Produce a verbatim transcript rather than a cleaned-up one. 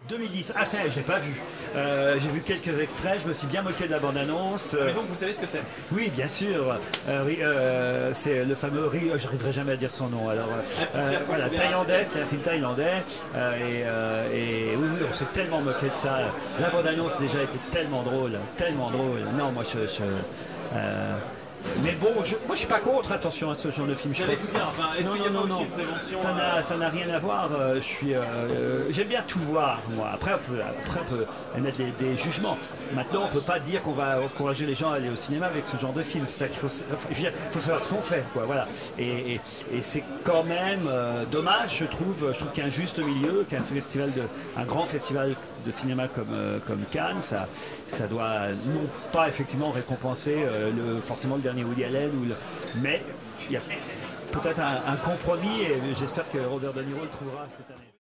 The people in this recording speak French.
deux mille dix. Ah ça, j'ai pas vu. Euh, j'ai vu quelques extraits, je me suis bien moqué de la bande-annonce. Mais donc vous savez ce que c'est? Oui, bien sûr. Euh, Ri- euh, c'est le fameux Ri, j'arriverai jamais à dire son nom. Alors euh, voilà, thaïlandais, c'est un film thaïlandais. Euh, et, euh, et oui, oui, on s'est tellement moqué de ça. La bande-annonce déjà était tellement drôle, tellement drôle. Non, moi je... je euh, mais bon, je, moi je suis pas contre, attention à ce genre de film. Je J'allais pense- vous dire, enfin, est-ce Non, qu'il y a non, pas non, aussi non. une prévention Ça euh, n'a, ça n'a rien à voir. euh, je suis, euh, euh, j'aime bien tout voir, moi. Après, on peut, après, on peut émettre des, des jugements. Maintenant, on peut pas dire qu'on va encourager les gens à aller au cinéma avec ce genre de film. C'est ça qu'il faut. Enfin, je veux dire, il faut savoir ce qu'on fait, quoi. Voilà. Et, et, et c'est quand même euh, dommage, je trouve. Je trouve qu'il y a un juste milieu, qu'un festival de, un grand festival de cinéma comme, euh, comme Cannes, ça, ça doit non pas effectivement récompenser euh, le, forcément le dernier Woody Allen, ou le, mais il y a peut-être un, un compromis et j'espère que Robert De Niro le trouvera cette année.